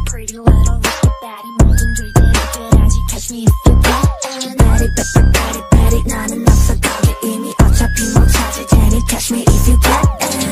pretty little risky baddie 모든 들들이 돼야지 catch me if you can. Baddie, baddie, baddie 나는 없어 거기 이미 어차피 못 찾을 테니 catch me if you can.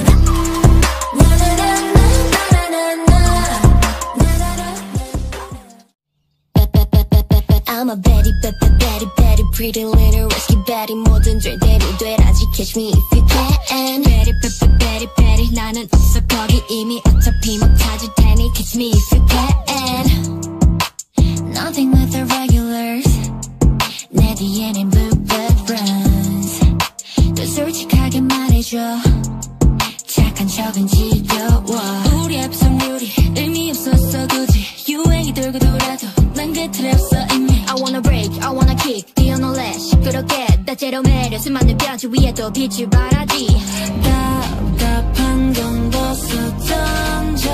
I'm a baddie, baddie, baddie, pretty little risky baddie 모든 절대로 되라지 catch me if you can. Baddie, baddie, baddie 나는 없어 거기 이미 어차피 못 찾을 테니 catch me if you can. Nothing with the regulars 내 뒤에는 bluebird runs. 더 솔직하게 말해줘 착한 척은 지겨워. 우리 합성률이 의미 없었어 굳이 유행이 돌고 돌아도 난 그 틀에 없어 이미. I wanna break, I wanna kick 뛰어놀래 시끄럽게 다채로운 매력 수많은 뼈지 위에 또 빛을 발하지. 답답한 건 벗어 던져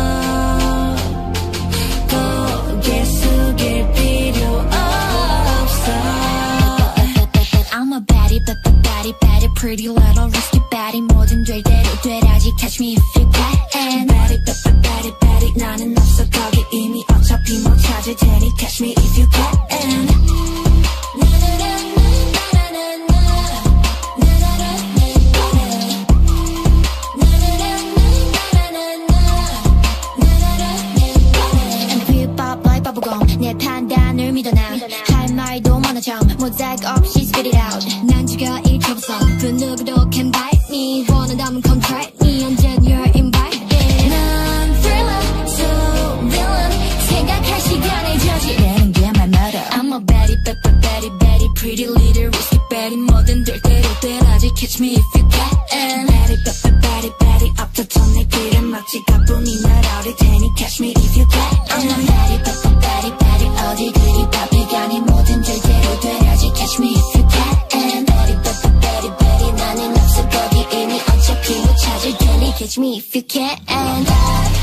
고개 숙일 필요 없어. I'm a baddie, baddie, baddie, pretty little risky baddie 모든 될대로 되라지 catch me if you can. Baddie, baddie, baddie 나는 없어 거기 이미 어차피 못 찾을 테니 catch me if you can. 내 판단을 믿어 난 할 말도 많아 참 모자이크 없이 spit it out. 난 지가 일초부터 그 누구도 can bite me 원한다면 come try me 언젠 you're invited. 난 thriller so villain 생각할 시간에 저지르는 게 말 멀어. I'm a baddie, baddie, baddie, pretty little risky baddie 뭐든 될 대로 되라지 catch me if you can. Baddie, baddie, baddie 앞서던 내 길을 막지 가뿐히 날아올 테니 catch me if you can. I'm a baddie, baddie, baddie 어디 그리 바쁘가니 모든 절대로 되라지 catch me if you can. Baddie, baddie, baddie 나는 없어 거기 이미 어차피 못 찾을 테니 catch me if you can.